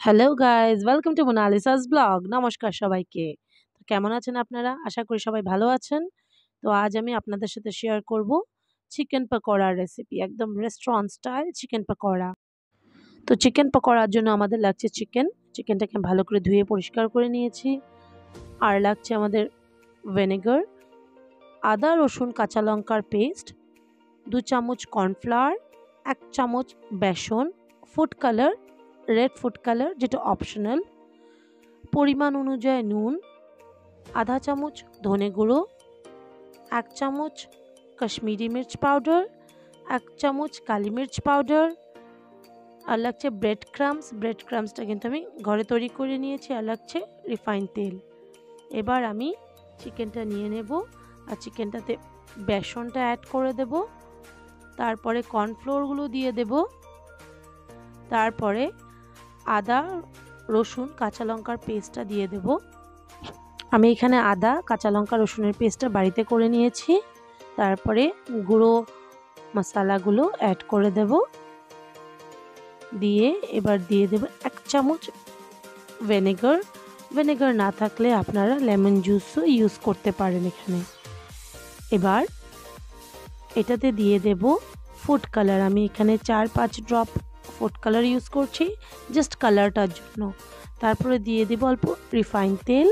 Hello guys, welcome to Monalisa's blog. নমস্কার সবাইকে। তো কেমন আছেন আপনারা? আশা করি সবাই ভালো আছেন। তো আজ আমি আপনাদের সাথে শেয়ার করব চিকেন পাকোড়ার রেসিপি। একদম রেস্টুরেন্ট স্টাইল চিকেন পাকোড়া। তো চিকেন পাকোড়ার জন্য আমাদের লাগছে চিকেন। চিকেনটাকে ভালো করে ধুয়ে পরিষ্কার করে নিয়েছি। আর লাগছে আমাদের ভিনেগার, আদা, রসুন, কাঁচা লঙ্কার পেস্ট, 2 চামচ কর্নফ্লাওয়ার, 1 চামচ বেসন, food colour, red food colour যেটা অপশনাল, পরিমাণ অনুযায়ী নুন, আধা চামচ ধনে গুঁড়ো, 1 চামচ কাশ্মীরি মির্চ পাউডার, 1 চামচ কালি মির্চ পাউডার, আর লাগছে ব্রেড ক্রাম্বস। ব্রেড ক্রাম্বসটা কিন্তু আমি ঘরে তৈরি করে নিয়েছি। আর লাগছে রিফাইন তেল। এবার আমি চিকেনটা নিয়ে নেব আর চিকেনটাতে বেসনটা অ্যাড করে দেব। তারপরে কর্নফ্লোরগুলো দিয়ে দেব। তারপরে আদা, রসুন, কাঁচা লঙ্কার পেস্টটা দিয়ে দেব। আমি এখানে আদা, কাঁচা লঙ্কা, রসুনের পেস্টটা বাড়িতে করে নিয়েছি। তারপরে গুঁড়ো মশলাগুলো অ্যাড করে দেব। দিয়ে এবার দিয়ে দেব 1 চামচ ভিনেগার। ভিনেগার না থাকলে আপনারা লেমন জুসও ইউজ করতে পারেন এখানে। এবার এটাতে দিয়ে দেব ফুড কালার। আমি এখানে 4-5 ড্রপ ফুড কালার ইউজ করছি জাস্ট কালারটার জন্য। তারপরে দিয়ে দেব অল্প রিফাইন তেল।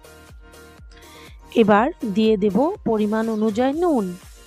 এবার দিয়ে দেব পরিমাণ অনুযায়ী নুন।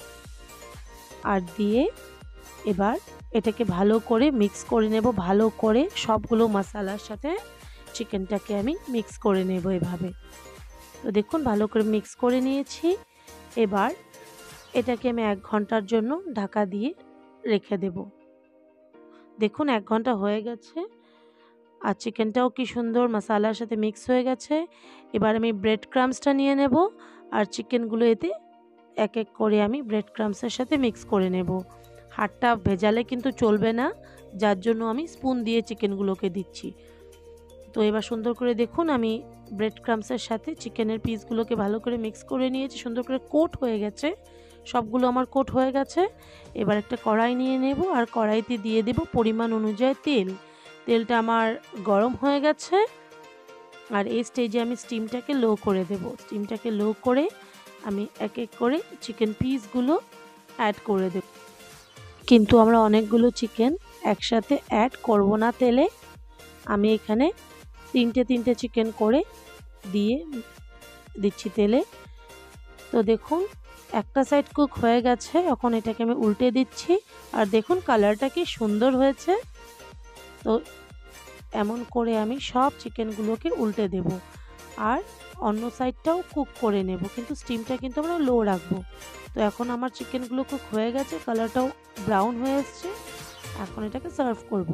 আর দিয়ে এবার এটাকে ভালো করে মিক্স করে নেব। ভালো করে সবগুলো মশলার সাথে চিকেনটাকে আমি মিক্স করে নেব এভাবে। তো দেখুন ভালো করে মিক্স করে নিয়েছি। এবার এটাকে আমি 1 ঘন্টার জন্য ঢাকা দিয়ে রেখে দেব। দেখুন 1 ঘন্টা হয়ে গেছে আর চিকেনটাও কি সুন্দর মশলার সাথে মিক্স হয়ে গেছে। এবার আমি ব্রেড ক্রাম্বসটা নিয়ে নেব আর চিকেনগুলো এতে এক এক করে আমি ব্রেড ক্রাম্বসের সাথে মিক্স করে নেব। হাতটা ভেজালে কিন্তু চলবে না, যার জন্য আমি স্পুন দিয়ে চিকেনগুলোকে দিচ্ছি। তো এবার সুন্দর করে দেখুন আমি ব্রেড ক্রাম্বসের সাথে চিকেনের পিসগুলোকে ভালো করে মিক্স করে নিয়েছি। সুন্দর করে কোট হয়ে গেছে, সবগুলো আমার কোট হয়ে গেছে। এবার একটা কড়াই নিয়ে নেব আর কড়াইতে দিয়ে দেব পরিমাণ অনুযায়ী তেল। তেলটা আমার গরম হয়ে গেছে আর এই স্টেজে আমি স্টিমটাকে লো করে দেব। স্টিমটাকে লো করে আমি এক এক করে চিকেন পিসগুলো অ্যাড করে দেব। কিন্তু আমরা অনেকগুলো চিকেন একসাথে অ্যাড করব না তেলে। আমি এখানে 3টে চিকেন করে দিয়ে দিচ্ছি তেলে। তো দেখুন একটা সাইড কুক হয়ে গেছে, এখন এটাকে আমি উল্টে দিচ্ছি আর দেখুন কালারটা কি সুন্দর হয়েছে। তো এমন করে আমি সব চিকেনগুলোকে উল্টে দেব আর অন্য সাইডটাও কুক করে নেব, কিন্তু স্টিমটা কিন্তু আমরা লো রাখবো। তো এখন আমার চিকেনগুলো কুক হয়ে গেছে, কালারটাও ব্রাউন হয়ে এসছে। এখন এটাকে সার্ভ করব।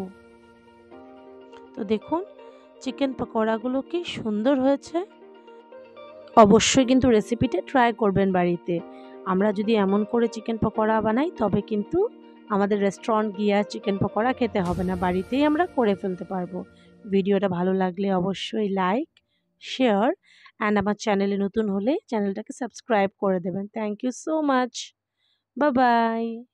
তো দেখুন চিকেন পকোড়াগুলো কি সুন্দর হয়েছে। অবশ্যই কিন্তু রেসিপিটা ট্রাই করবেন বাড়িতে। আমরা যদি এমন করে চিকেন পকোড়া বানাই তবে কিন্তু আমাদের রেস্টুরেন্ট গিয়ে চিকেন পকোড়া খেতে হবে না, বাড়িতেই আমরা করে ফেলতে পারবো। ভিডিওটা ভালো লাগলে অবশ্যই লাইক, শেয়ার অ্যান্ড আমার চ্যানেলে নতুন হলে চ্যানেলটাকে সাবস্ক্রাইব করে দেবেন। Thank you so much. Bye by.